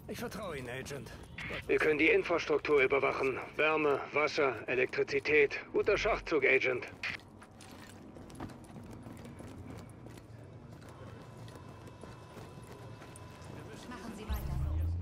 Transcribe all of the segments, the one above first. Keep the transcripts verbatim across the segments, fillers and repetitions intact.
Ich vertraue Ihnen, Agent. Wir können die Infrastruktur überwachen. Wärme, Wasser, Elektrizität. Guter Schachzug, Agent. Machen Sie weiter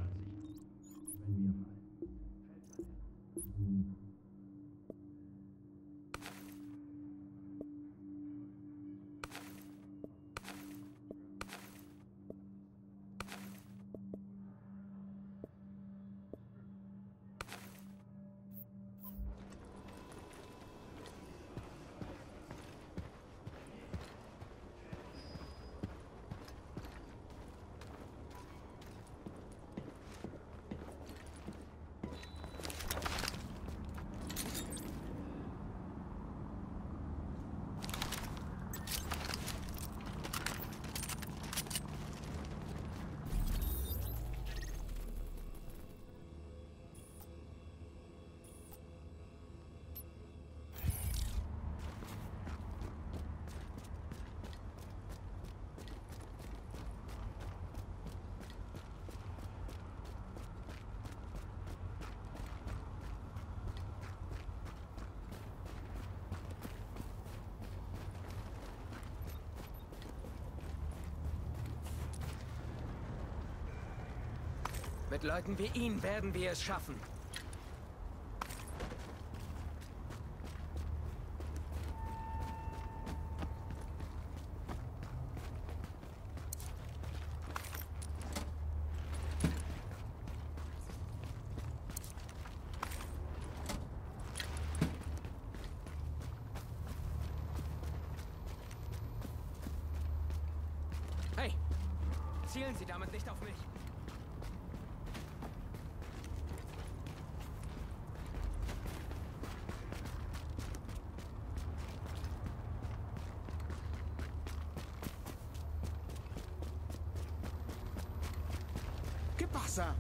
Mit Leuten wie Ihnen werden wir es schaffen. Hey, zielen Sie damit nicht auf mich. ¿Qué pasa?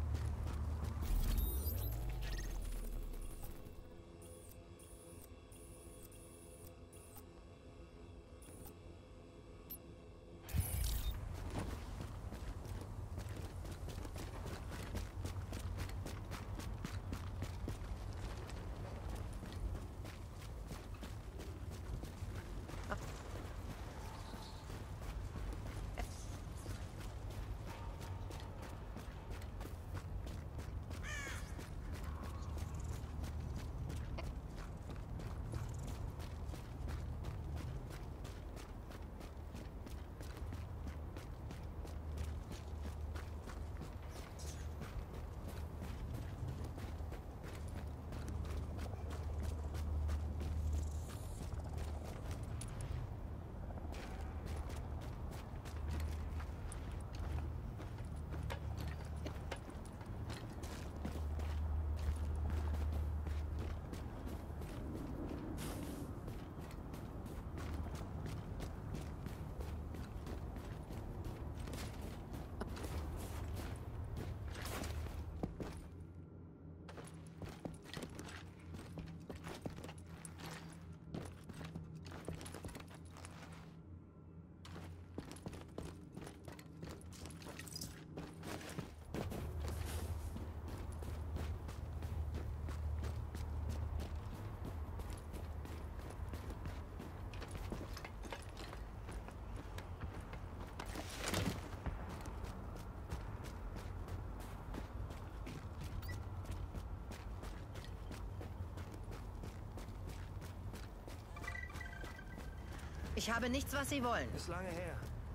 Ich habe nichts, was Sie wollen. Ist lange her.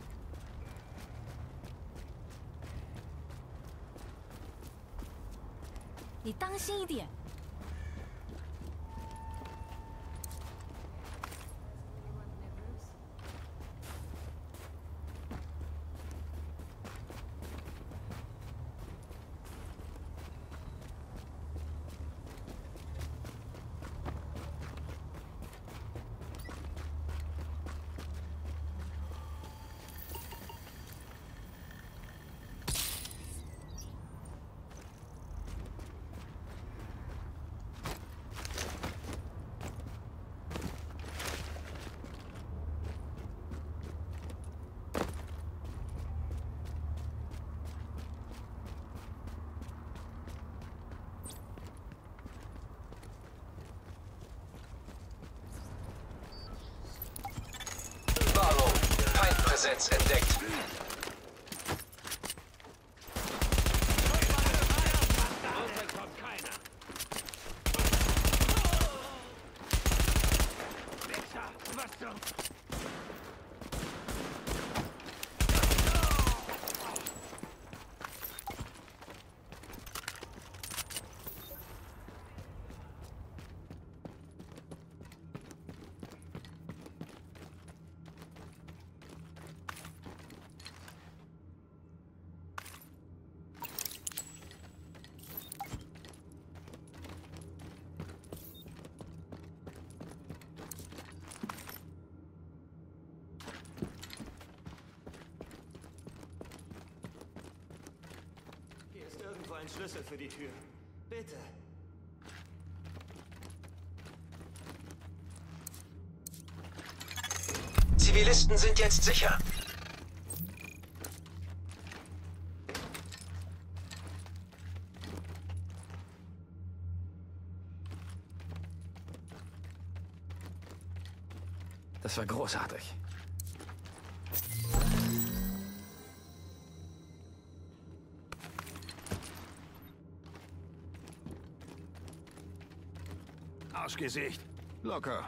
你当心一点。 einen Schlüssel für die Tür. Bitte. Zivilisten sind jetzt sicher. Das war großartig. Arschgesicht. Locker.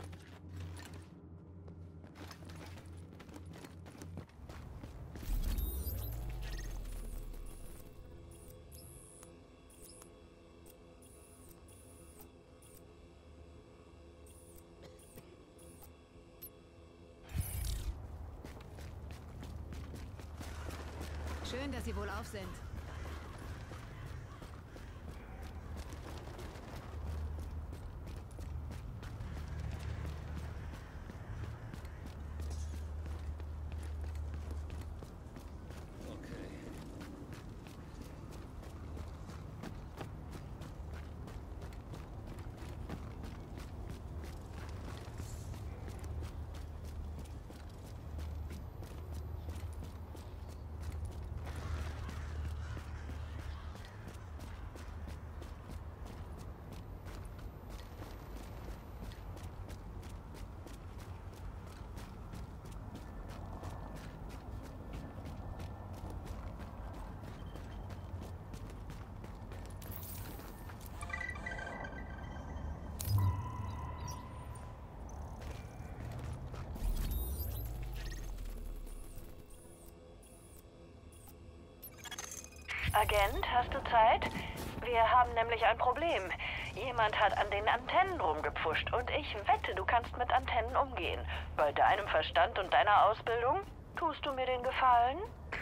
Schön, dass Sie wohl auf sind. Agent, hast du Zeit? Wir haben nämlich ein Problem. Jemand hat an den Antennen rumgepfuscht und ich wette, du kannst mit Antennen umgehen. Bei deinem Verstand und deiner Ausbildung tust du mir den Gefallen?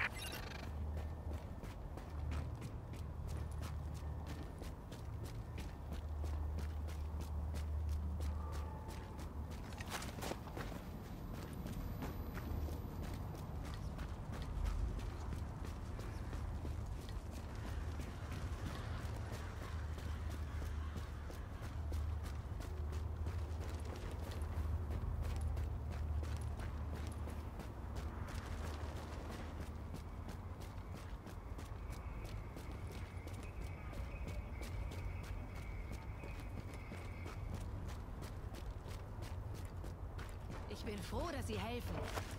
Ich bin froh, dass Sie helfen.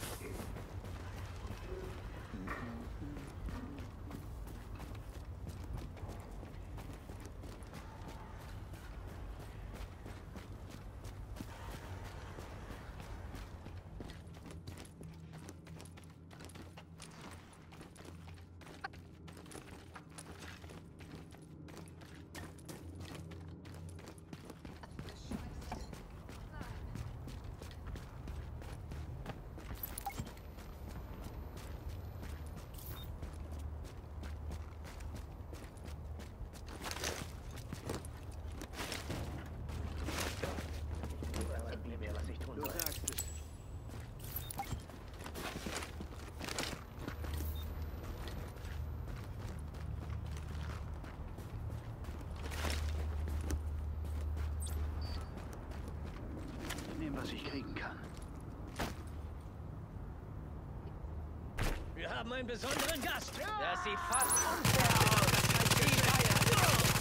Was ich kriegen kann. Wir haben einen besonderen Gast. Das sieht fast unfair aus. Die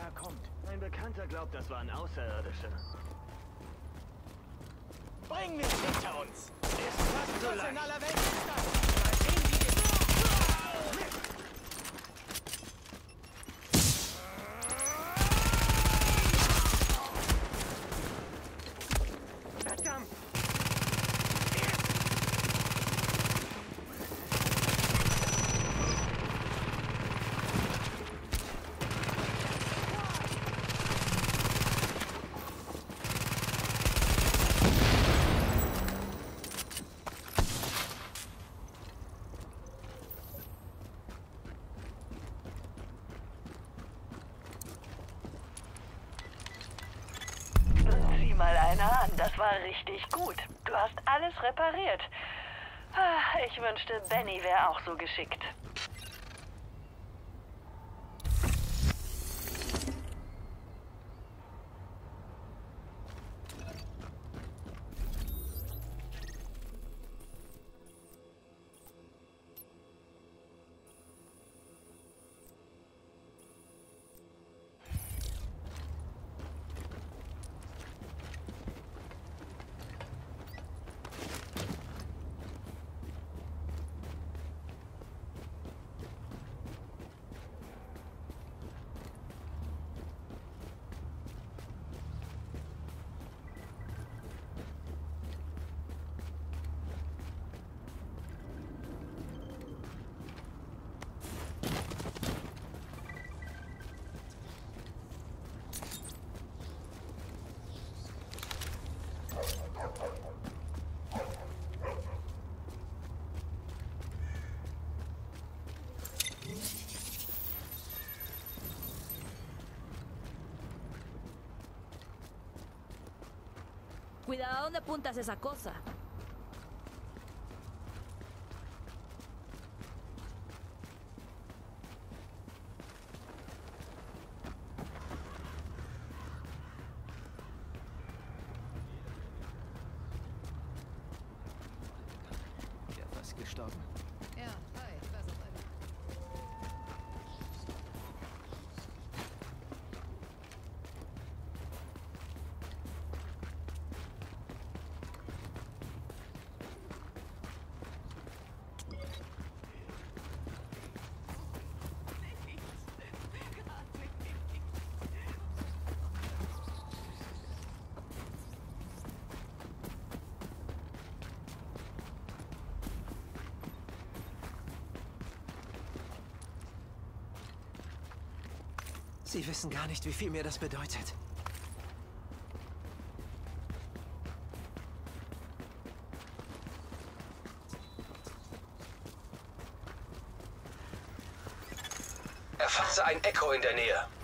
kommt. Ein Bekannter glaubt, das waren Außerirdische. Bringen wir es hinter uns. Ist fast so leicht. In aller Welt ist das. Mal sehen, wie wir... Verdammt! Sieh mal einer an, das war richtig gut. Du hast alles repariert. Ah, ich wünschte, Benny wäre auch so geschickt. Cuidado donde apuntas esa cosa. Ja, fast gestorben. Ja, hi, was auch immer. Sie wissen gar nicht, wie viel mir das bedeutet. Erfasste ein Echo in der Nähe.